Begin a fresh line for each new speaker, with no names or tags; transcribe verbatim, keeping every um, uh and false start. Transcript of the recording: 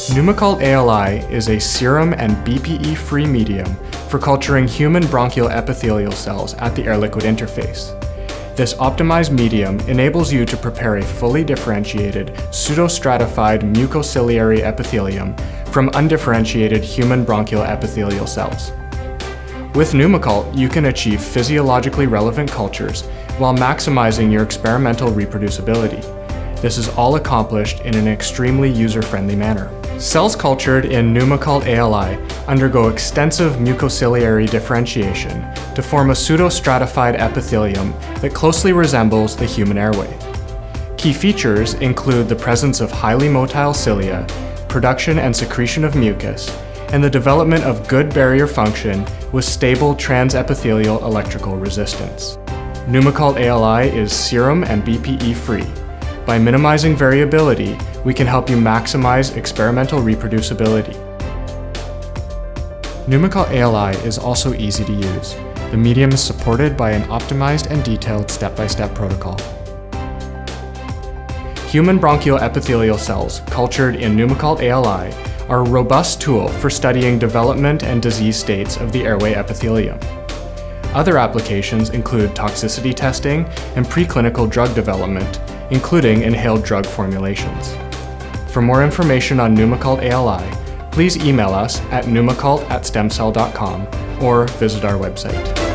PneumaCult A L I is a serum and B P E-free medium for culturing human bronchial epithelial cells at the air-liquid interface. This optimized medium enables you to prepare a fully differentiated, pseudostratified mucociliary epithelium from undifferentiated human bronchial epithelial cells. With PneumaCult, you can achieve physiologically relevant cultures while maximizing your experimental reproducibility. This is all accomplished in an extremely user-friendly manner. Cells cultured in PneumaCult A L I undergo extensive mucociliary differentiation to form a pseudostratified epithelium that closely resembles the human airway. Key features include the presence of highly motile cilia, production and secretion of mucus, and the development of good barrier function with stable transepithelial electrical resistance. PneumaCult A L I is serum and B P E-free. By minimizing variability, we can help you maximize experimental reproducibility. PneumaCult A L I is also easy to use. The medium is supported by an optimized and detailed step-by-step protocol. Human bronchial epithelial cells cultured in PneumaCult A L I are a robust tool for studying development and disease states of the airway epithelium. Other applications include toxicity testing and preclinical drug development, including inhaled drug formulations. For more information on PneumaCult A L I, please email us at pneumacult at stemcell dot com or visit our website.